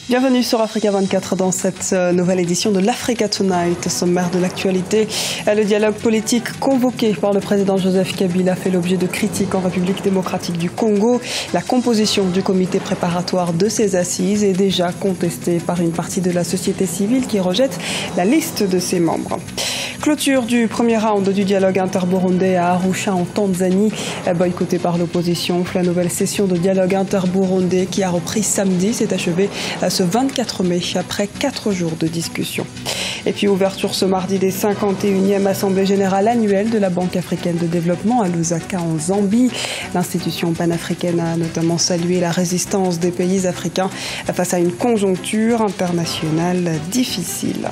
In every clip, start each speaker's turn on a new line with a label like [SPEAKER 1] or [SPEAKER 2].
[SPEAKER 1] Bienvenue sur Africa 24 dans cette nouvelle édition de l'Africa Tonight. Sommaire de l'actualité, le dialogue politique convoqué par le président Joseph Kabila fait l'objet de critiques en République démocratique du Congo. La composition du comité préparatoire de ces assises est déjà contestée par une partie de la société civile qui rejette la liste de ses membres. Clôture du premier round du dialogue interburundais à Arusha en Tanzanie, boycotté par l'opposition. La nouvelle session de dialogue interburundais qui a repris samedi s'est achevée ce 24 mai après 4 jours de discussion. Et puis ouverture ce mardi des 51e Assemblée générale annuelle de la Banque africaine de développement à Lusaka en Zambie. L'institution panafricaine a notamment salué la résistance des pays africains face à une conjoncture internationale difficile.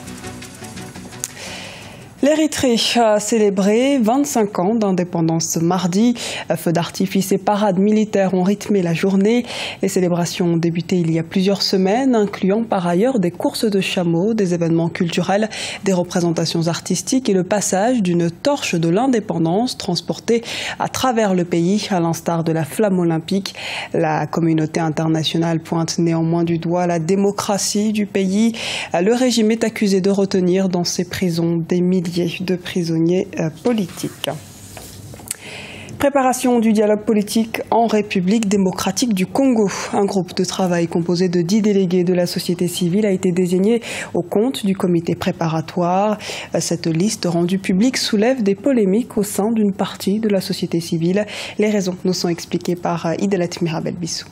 [SPEAKER 1] L'Érythrée a célébré 25 ans d'indépendance ce mardi. Feux d'artifice et parades militaires ont rythmé la journée. Les célébrations ont débuté il y a plusieurs semaines, incluant par ailleurs des courses de chameaux, des événements culturels, des représentations artistiques et le passage d'une torche de l'indépendance transportée à travers le pays, à l'instar de la flamme olympique. La communauté internationale pointe néanmoins du doigt la démocratie du pays. Le régime est accusé de retenir dans ses prisons des milliers de prisonniers politiques. Préparation du dialogue politique en République démocratique du Congo. Un groupe de travail composé de 10 délégués de la société civile a été désigné au compte du comité préparatoire. Cette liste rendue publique soulève des polémiques au sein d'une partie de la société civile. Les raisons nous sont expliquées par Idalat Mirabel-Bissou.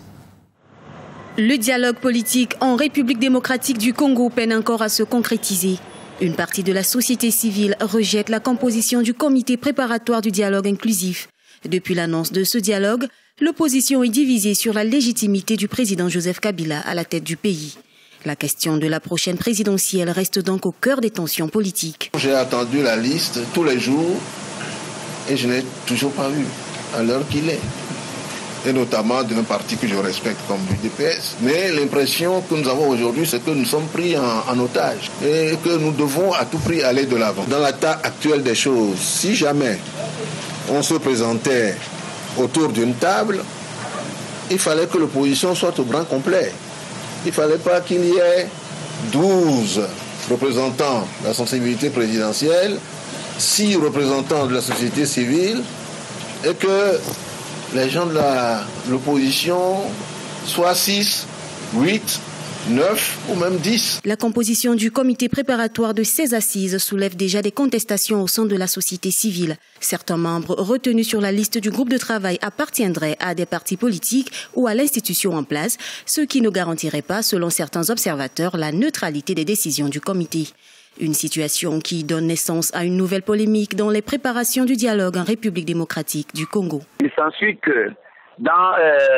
[SPEAKER 2] Le dialogue politique en République démocratique du Congo peine encore à se concrétiser. Une partie de la société civile rejette la composition du comité préparatoire du dialogue inclusif. Depuis l'annonce de ce dialogue, l'opposition est divisée sur la légitimité du président Joseph Kabila à la tête du pays. La question de la prochaine présidentielle reste donc au cœur des tensions politiques.
[SPEAKER 3] J'ai attendu la liste tous les jours et je n'ai toujours pas vu à l'heure qu'il est. Et notamment d'un parti que je respecte comme l'UDPS. Mais l'impression que nous avons aujourd'hui, c'est que nous sommes pris en otage et que nous devons à tout prix aller de l'avant. Dans l'état actuel des choses, si jamais on se présentait autour d'une table, il fallait que l'opposition soit au grand complet. Il ne fallait pas qu'il y ait 12 représentants de la sensibilité présidentielle, 6 représentants de la société civile et que les gens de l'opposition, soit 6, 8, 9 ou même 10.
[SPEAKER 2] La composition du comité préparatoire de ces assises soulève déjà des contestations au sein de la société civile. Certains membres retenus sur la liste du groupe de travail appartiendraient à des partis politiques ou à l'institution en place, ce qui ne garantirait pas, selon certains observateurs, la neutralité des décisions du comité. Une situation qui donne naissance à une nouvelle polémique dans les préparations du dialogue en République démocratique du Congo.
[SPEAKER 4] Il s'ensuit que dans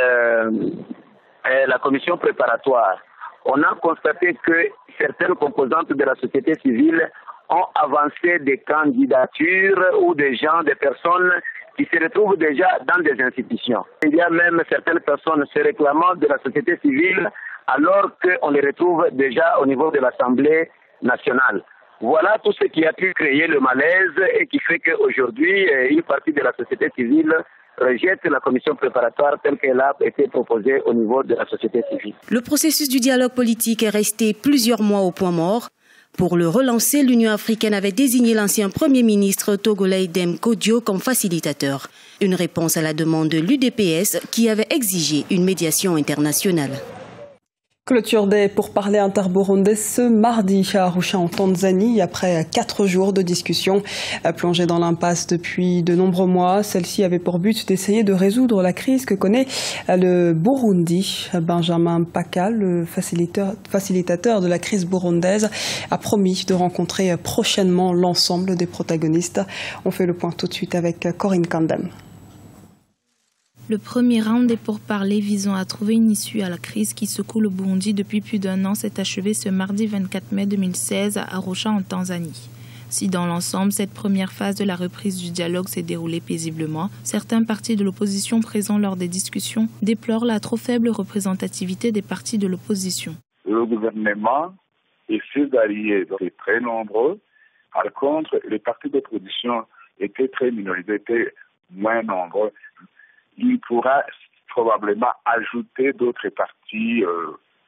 [SPEAKER 4] la commission préparatoire, on a constaté que certaines composantes de la société civile ont avancé des candidatures ou des personnes qui se retrouvent déjà dans des institutions. Il y a même certaines personnes se réclamant de la société civile alors qu'on les retrouve déjà au niveau de l'Assemblée nationale. Voilà tout ce qui a pu créer le malaise et qui fait qu'aujourd'hui, une partie de la société civile rejette la commission préparatoire telle qu'elle a été proposée au niveau de la société civile.
[SPEAKER 2] Le processus du dialogue politique est resté plusieurs mois au point mort. Pour le relancer, l'Union africaine avait désigné l'ancien Premier ministre togolais Dem Kodio comme facilitateur. Une réponse à la demande de l'UDPS qui avait exigé une médiation internationale.
[SPEAKER 1] Clôture des pourparlers interburundais ce mardi à Arusha en Tanzanie après 4 jours de discussion. Plongée dans l'impasse depuis de nombreux mois, celle-ci avait pour but d'essayer de résoudre la crise que connaît le Burundi. Benjamin Mpaka, le facilitateur de la crise burundaise, a promis de rencontrer prochainement l'ensemble des protagonistes. On fait le point tout de suite avec Corinne Kandem.
[SPEAKER 5] Le premier round des pourparlers visant à trouver une issue à la crise qui secoue le Burundi depuis plus d'un an s'est achevé ce mardi 24 mai 2016 à Arusha en Tanzanie. Si dans l'ensemble, cette première phase de la reprise du dialogue s'est déroulée paisiblement, certains partis de l'opposition présents lors des discussions déplorent la trop faible représentativité des partis de l'opposition.
[SPEAKER 6] Le gouvernement et ses alliés étaient très nombreux. Par contre, les partis d'opposition étaient très minorisés, étaient moins nombreux. Il pourra probablement ajouter d'autres partis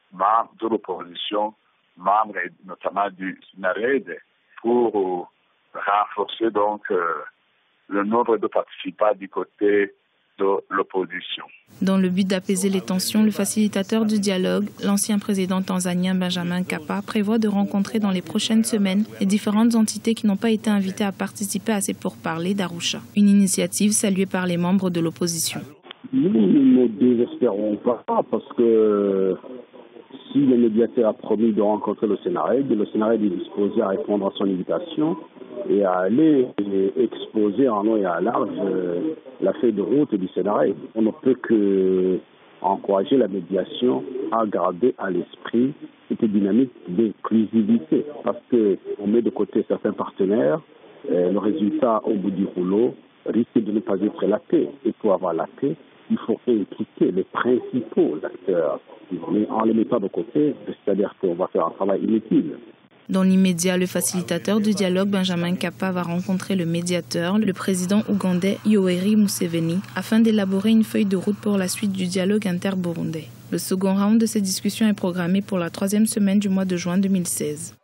[SPEAKER 6] membres de l'opposition, membres notamment du SNARED, pour renforcer donc le nombre de participants du côté de l'opposition.
[SPEAKER 5] Dans le but d'apaiser les tensions, le facilitateur du dialogue, l'ancien président tanzanien Benjamin Mkapa, prévoit de rencontrer dans les prochaines semaines les différentes entités qui n'ont pas été invitées à participer à ces pourparlers d'Arusha. Une initiative saluée par les membres de l'opposition.
[SPEAKER 7] Nous ne désespérons pas parce que si le médiateur a promis de rencontrer le SNARED est disposé à répondre à son invitation et à aller exposer en long et à large la feuille de route du SNARED. On ne peut que encourager la médiation à garder à l'esprit cette dynamique d'inclusivité parce qu'on met de côté certains partenaires, le résultat au bout du rouleau risque de ne pas être la paix. Et pour avoir la paix, il faut impliquer les principaux acteurs. Mais en les mettant de côté, c'est-à-dire qu'on va faire un travail inutile.
[SPEAKER 5] Dans l'immédiat, le facilitateur du dialogue, Benjamin Mkapa, va rencontrer le médiateur, le président ougandais Yoweri Museveni, afin d'élaborer une feuille de route pour la suite du dialogue inter-burundais. Le second round de ces discussions est programmé pour la 3e semaine du mois de juin 2016.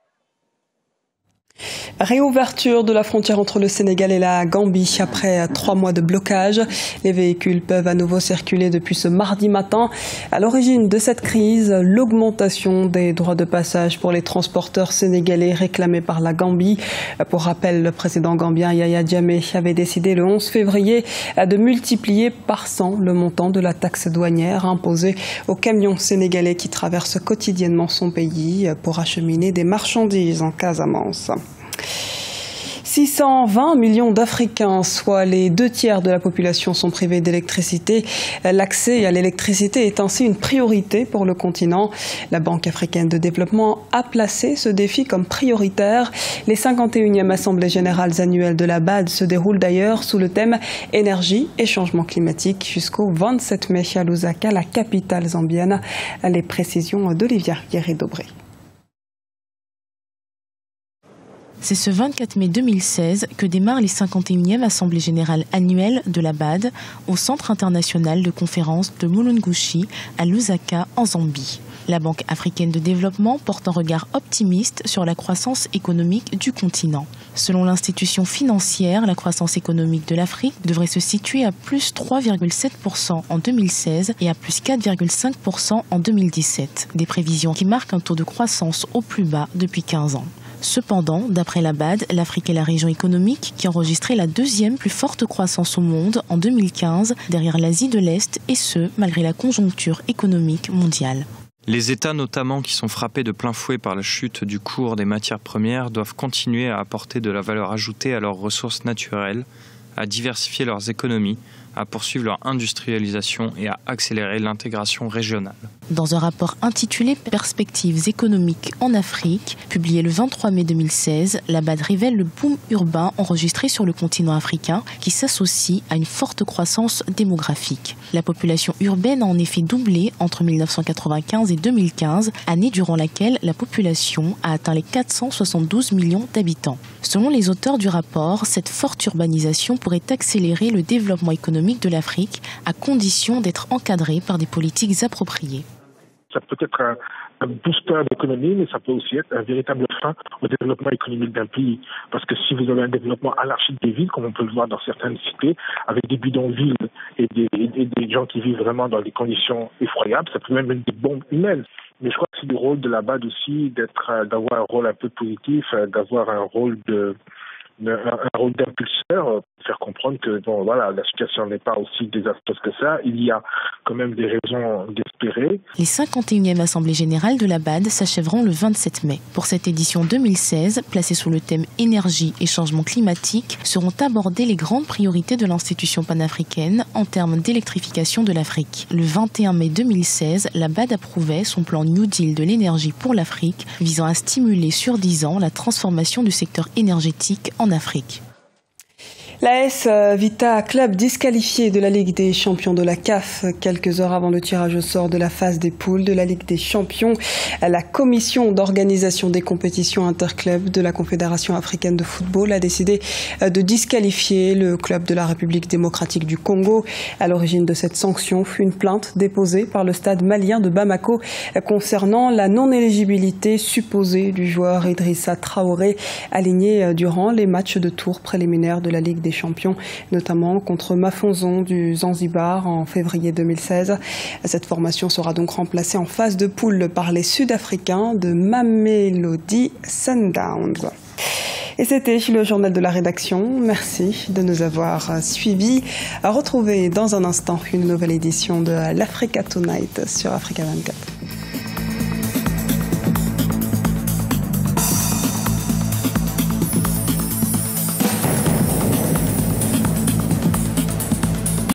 [SPEAKER 1] Réouverture de la frontière entre le Sénégal et la Gambie après 3 mois de blocage. Les véhicules peuvent à nouveau circuler depuis ce mardi matin. À l'origine de cette crise, l'augmentation des droits de passage pour les transporteurs sénégalais réclamés par la Gambie. Pour rappel, le président gambien Yaya Jammeh avait décidé le 11 février de multiplier par 100 le montant de la taxe douanière imposée aux camions sénégalais qui traversent quotidiennement son pays pour acheminer des marchandises en Casamance. 620 millions d'Africains, soit les 2/3 de la population, sont privés d'électricité. L'accès à l'électricité est ainsi une priorité pour le continent. La Banque africaine de développement a placé ce défi comme prioritaire. Les 51e Assemblées générales annuelles de la BAD se déroulent d'ailleurs sous le thème énergie et changement climatique jusqu'au 27 mai à Lusaka, la capitale zambienne. Les précisions d'Olivia Guéry-Dobré.
[SPEAKER 8] C'est ce 24 mai 2016 que démarre les 51e Assemblées générales annuelles de la BAD au Centre international de conférences de Mulungushi à Lusaka en Zambie. La Banque africaine de développement porte un regard optimiste sur la croissance économique du continent. Selon l'institution financière, la croissance économique de l'Afrique devrait se situer à plus 3,7% en 2016 et à plus 4,5% en 2017. Des prévisions qui marquent un taux de croissance au plus bas depuis 15 ans. Cependant, d'après la BAD, l'Afrique est la région économique qui enregistrait la 2e plus forte croissance au monde en 2015, derrière l'Asie de l'Est, et ce, malgré la conjoncture économique mondiale.
[SPEAKER 9] Les États notamment qui sont frappés de plein fouet par la chute du cours des matières premières doivent continuer à apporter de la valeur ajoutée à leurs ressources naturelles, à diversifier leurs économies, à poursuivre leur industrialisation et à accélérer l'intégration régionale.
[SPEAKER 8] Dans un rapport intitulé « Perspectives économiques en Afrique », publié le 23 mai 2016, la BAD révèle le boom urbain enregistré sur le continent africain qui s'associe à une forte croissance démographique. La population urbaine a en effet doublé entre 1995 et 2015, année durant laquelle la population a atteint les 472 millions d'habitants. Selon les auteurs du rapport, cette forte urbanisation pourrait accélérer le développement économique de l'Afrique à condition d'être encadrée par des politiques appropriées.
[SPEAKER 10] Ça peut être un booster d'économie, mais ça peut aussi être un véritable frein au développement économique d'un pays. Parce que si vous avez un développement anarchique des villes, comme on peut le voir dans certaines cités, avec des bidonvilles et des gens qui vivent vraiment dans des conditions effroyables, ça peut même être des bombes humaines. Mais je crois que c'est le rôle de la BAD aussi d'avoir un rôle un peu positif, d'avoir un rôle d'impulseur, faire comprendre que la situation n'est pas aussi désastreuse que ça. Il y a quand même des raisons d'espérer.
[SPEAKER 8] Les 51e Assemblées générales de la BAD s'achèveront le 27 mai. Pour cette édition 2016, placée sous le thème énergie et changement climatique, seront abordées les grandes priorités de l'institution panafricaine en termes d'électrification de l'Afrique. Le 21 mai 2016, la BAD approuvait son plan New Deal de l'énergie pour l'Afrique, visant à stimuler sur 10 ans la transformation du secteur énergétique en Afrique.
[SPEAKER 1] L'AS Vita Club disqualifié de la Ligue des Champions de la CAF quelques heures avant le tirage au sort de la phase des poules de la Ligue des Champions. La commission d'organisation des compétitions interclubs de la Confédération africaine de football a décidé de disqualifier le club de la République démocratique du Congo. À l'origine de cette sanction fut une plainte déposée par le stade malien de Bamako concernant la non-éligibilité supposée du joueur Idrissa Traoré aligné durant les matchs de tour préliminaires de la Ligue des Champions, notamment contre Mafonzon du Zanzibar en février 2016. Cette formation sera donc remplacée en phase de poule par les Sud-Africains de Mamelodi Sundowns. Et c'était le journal de la rédaction. Merci de nous avoir suivis. À retrouver dans un instant une nouvelle édition de l'Africa Tonight sur Africa 24.